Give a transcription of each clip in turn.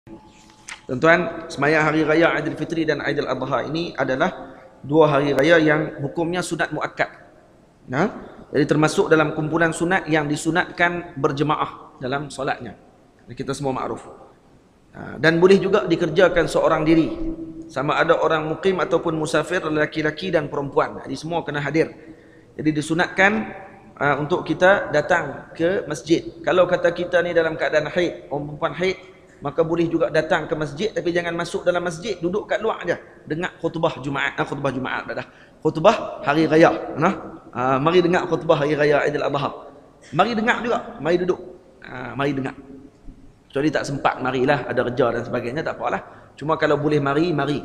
Tuan-tuan, sembahyang hari raya Aidilfitri dan Aidil Adha ini adalah dua hari raya yang hukumnya sunat muakkad. Nah, jadi termasuk dalam kumpulan sunat yang disunatkan berjemaah dalam solatnya. Kita semua makruf. Dan boleh juga dikerjakan seorang diri, sama ada orang mukim ataupun musafir, lelaki-laki dan perempuan. Jadi semua kena hadir. Jadi disunatkan untuk kita datang ke masjid. Kalau kata kita ni dalam keadaan haid, orang perempuan haid, maka boleh juga datang ke masjid, tapi jangan masuk dalam masjid, duduk kat luar aja dengar khutbah Jumaat. Khutbah Jumaat dah. Khutbah hari raya. Mari dengar khutbah hari raya Aidil Adha. Mari dengar juga, mari duduk. Mari dengar. Kecuali tak sempat, marilah, ada kerja dan sebagainya, tak apalah. Cuma kalau boleh mari, mari.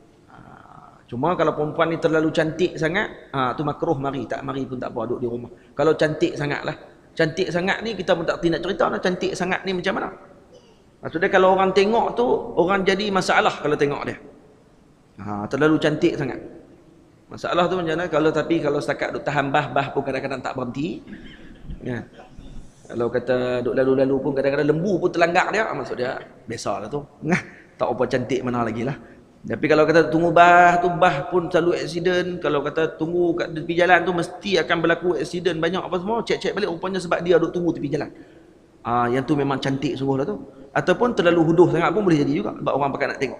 Cuma kalau perempuan ni terlalu cantik sangat, tu makruh mari. Tak mari pun tak apa, duduk di rumah. Kalau cantik sangat lah. Cantik sangat ni, kita pun tak nak cerita lah. Cantik sangat ni macam mana? Maksudnya kalau orang tengok tu, orang jadi masalah kalau tengok dia. Terlalu cantik sangat. Masalah tu macam mana? Kalau setakat duk tahan bah pun kadang-kadang tak berhenti. Ya. Kalau kata duk lalu-lalu pun kadang-kadang lembu pun terlanggar dia, maksud dia biasalah tu. Tak apa cantik mana lagi lah. Tapi kalau kata tunggu bah pun selalu aksiden. Kalau kata tunggu kat tepi jalan tu mesti akan berlaku aksiden banyak apa semua. Cek-cek balik rupanya sebab dia duk tunggu tepi jalan. Yang tu memang cantik sungguh lah tu. Ataupun terlalu huduh sangat pun boleh jadi juga sebab orang pakai nak tengok.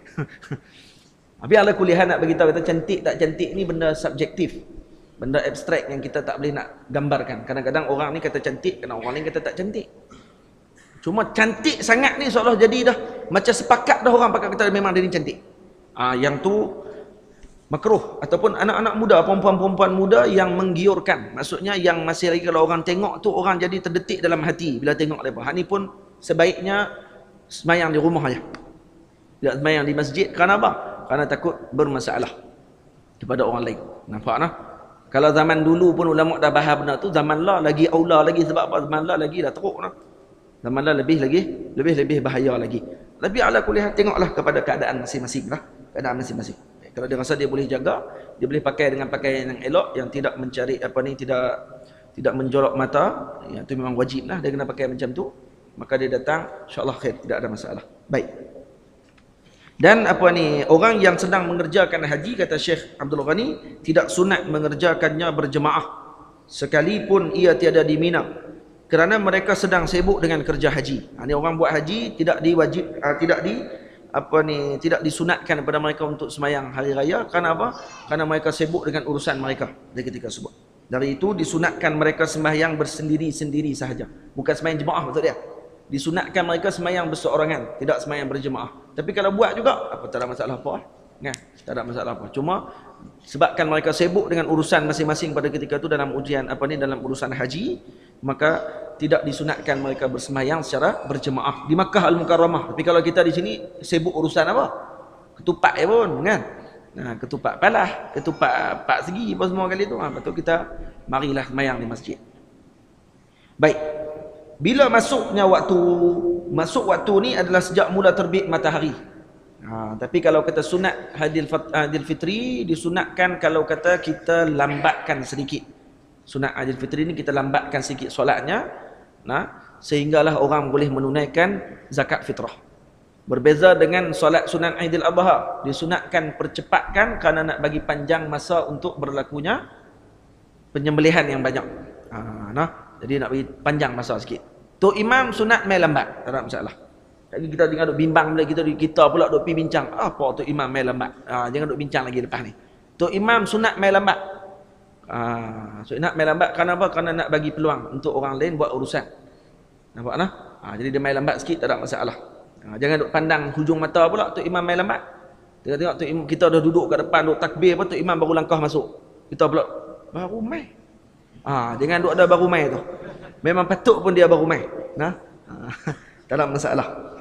Tapi ala kuliah nak beritahu kata cantik tak cantik ni benda subjektif. Benda abstrak yang kita tak boleh nak gambarkan. Kadang-kadang orang ni kata cantik, kadang orang lain kata tak cantik. Cuma cantik sangat ni seolah jadi dah macam sepakat dah orang pakai kata memang dia ni cantik. Yang tu makruh. Ataupun anak-anak muda, perempuan-perempuan muda yang menggiurkan. Maksudnya yang masih lagi kalau orang tengok tu orang jadi terdetik dalam hati bila tengok mereka. Ni pun sebaiknya semayang di rumah aja. Tidak semayang di masjid. Kerana apa? Kerana takut bermasalah kepada orang lain. Nampak nah? Kalau zaman dulu pun ulama dah bahas benda tu, zaman lah lagi aula lagi. Sebab apa? Zaman lah lagi dah teruk nah. Zaman lah lebih bahaya lagi. Tapi ala kuliah tengoklah kepada keadaan masing-masing lah. Keadaan masing-masing. Kalau dia rasa dia boleh jaga, dia boleh pakai dengan pakaian yang elok, yang tidak mencari tidak menjolok mata. Yang tu memang wajib lah dia kena pakai macam tu. Maka dia datang, insya-Allah khair, tidak ada masalah. Baik. Dan orang yang sedang mengerjakan haji, kata Syekh Abdul Ghani, tidak sunat mengerjakannya berjemaah sekalipun ia tiada di Mina, kerana mereka sedang sibuk dengan kerja haji. Ini orang buat haji tidak tidak disunatkan kepada mereka untuk semayang hari raya. Kerana apa? Kerana mereka sibuk dengan urusan mereka di ketika sebut. Dari itu disunatkan mereka sembahyang bersendiri-sendiri sahaja. Bukan sembahyang jemaah maksud dia. Disunatkan mereka sembahyang berseorangan, tidak sembahyang berjemaah. Tapi kalau buat juga, tak ada masalah apa. Tak ada masalah apa. Cuma sebabkan mereka sibuk dengan urusan masing-masing pada ketika itu dalam dalam urusan haji, maka tidak disunatkan mereka bersembahyang secara berjemaah di Makkah Al-Mukarramah. Tapi kalau kita di sini sibuk urusan apa? Ketupat pun kan. Ketupat palah, ketupat 4 segi apa semua kali tu. Betul kita marilah sembahyang di masjid. Baik. Bila masuk waktu ni adalah sejak mula terbit matahari. Tapi kalau kata sunat Aidilfitri disunatkan kalau kata kita lambatkan sedikit. Sunat Aidilfitri ni kita lambatkan sedikit solatnya, sehinggalah orang boleh menunaikan zakat fitrah. Berbeza dengan solat sunat Aidil Adha, disunatkan percepatkan kerana nak bagi panjang masa untuk berlakunya penyembelihan yang banyak. Jadi nak bagi panjang masa sikit. Tok Imam sunat mai lambat, tak ada masalah. Lagi kita dengar duk bimbang bila kita pula duk pi bincang, apa Tok Imam mai lambat? Jangan duk bincang lagi lepas ni. Tok Imam sunat mai lambat. Sunat mai lambat kerana apa? Kerana nak bagi peluang untuk orang lain buat urusan. Nampak nah? Jadi dia mai lambat sikit tak ada masalah. Jangan duk pandang hujung mata pula Tok Imam mai lambat. Tengok Tok Imam kita dah duduk kat depan duk takbir apa Tok Imam baru langkah masuk. Kita pula baru mai. Jangan duk ada baru mai tu. Memang patut pun dia baru mai. Tak ada masalah.